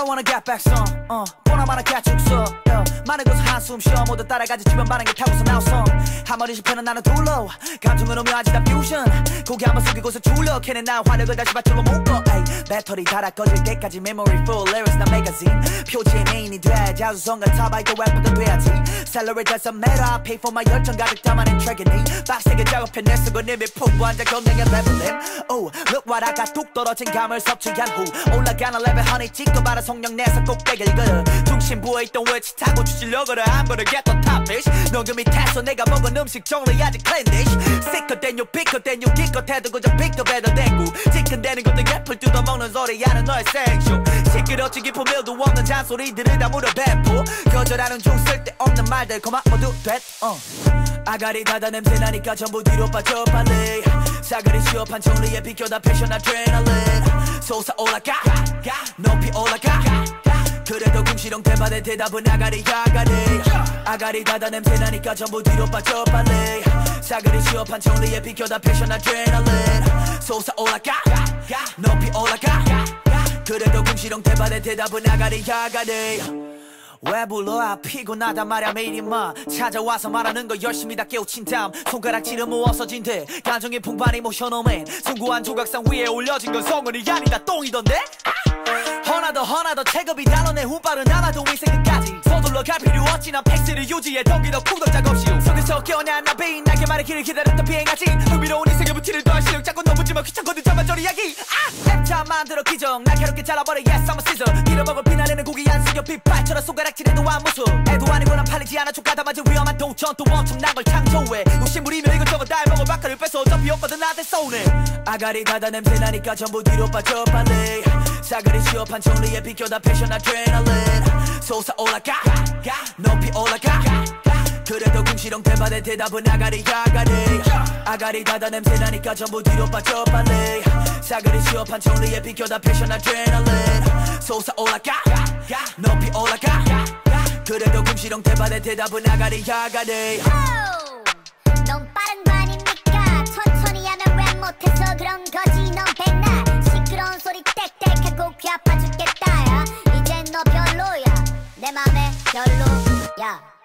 wanna get back some 보나마나 개축소 많은 곳을 한숨 쉬어 모두 따라가지 주변 반응에 타고서 나왔어 한 머리 실패는 나는 둘러 감정은 오묘하지 다 퓨전 고개 한번 숙이고서 줄러 걔는 나 화력을 다시 받들어 묶어 배터리 닳아 꺼질 때까지 memory full lyrics 나 magazine 표지의 메인이 돼 자수성가 타바이도 래퍼도 돼야지 salary doesn't matter pay for my 열정 가득 담아낸 트랙이니 빡세게 작업해 쓰고 님이 풍부한 자 경량의 레벨링 Oh look what I got 뚝 떨어진 감을 섭취한 후 올라가는 레벨 honey 찍어봐라 속력 내서 꼭대기를 그 중심부에 있던 위치 타고 주시려고를 I'm gonna get the top fish 너 그 밑에서 내가 먹은 음식 정리하지 clean dish sicker than you picker than you 기껏해도 그저 빅더 배더 대구 지끈대는 것도 예쁠 뜯어먹는 소리 하는 너의 생쇼 시끄럽지 깊은 밀도 없는 잔소리들을 다 물어 배포 거절하는 중 쓸데없는 말들 그만 모두 됐 아가리 닫아 냄새 나니까 전부 뒤로 빠져 빨리 사거리 취업한 정리에 비껴다 패션 아드레날린 솟아올라가 높이 올라가 그래도 궁시렁 대받의 대답은 아가리 아가리 닫아 냄새 나니까 전부 뒤로 빠져 빨리 사거리 취업한 정리에 비껴다 패션 아드레날린 솟아올라가 높이 올라가 그래도 궁시렁 대받의 대답은 아가리 왜 불러 피곤하단 말야 매일이 마 찾아와서 말하는 거 열심히 다 깨우친 다음 손가락질은 뭐 없어진 듯 감정의 풍부한 이모셔널맨 숭고한 조각상 위에 올려진 건 성은이 아니다 똥이던데 하나 더 체급이 달러 내 운빨은 하나도 인생 끝까지 서둘러 갈 필요 없지 난 패스를 유지해 덩기 더 쿵덕 작업시 속에서 깨어난 나비 나게 말의 길을 기다렸던 비행하지 흥미로운 인생의 부티를 더할 실력 자꾸 넘어지면 귀찮거든 저만저리 이야기 랩차 만들어 기정 날카롭게 잘라버려 yes I'm a scissor 잃어먹을 피날리는 고기 안 쓰여 빗발처럼 손가락질해도 안 무수 애도 아니고 난 팔리지 않아 족가다 맞은 위험한 동천 또 엄청난 걸 창조해 욕심부리며 이것저것 다 해먹어 바카를 뺏어 어차피 없거든 나한테 쏘네 아가리 닫아 냄새 나니까 전부 뒤로 빠져 빨리 사거리 취업한 정리에 비껴다 패션 아드레날린 솟아올라가 높이 올라가 그래도 궁시렁 대받의 대답은 아가리 아가리 닫아 냄새 나니까 전부 뒤로 빠져 빨리 사거리 취업한 정리에 비껴다 패션 아드레날린 솟아올라가 높이 올라가 그래도 궁시렁 대받의 대답은 아가리 넌 빠른 거 아닙니까 천천히 하면 왜 못해서 그런 거지 넌 백날 시끄러운 소리 땡땡하고 귀 아파 죽겠다 야 이젠 너 별로야 내 맘에 별로야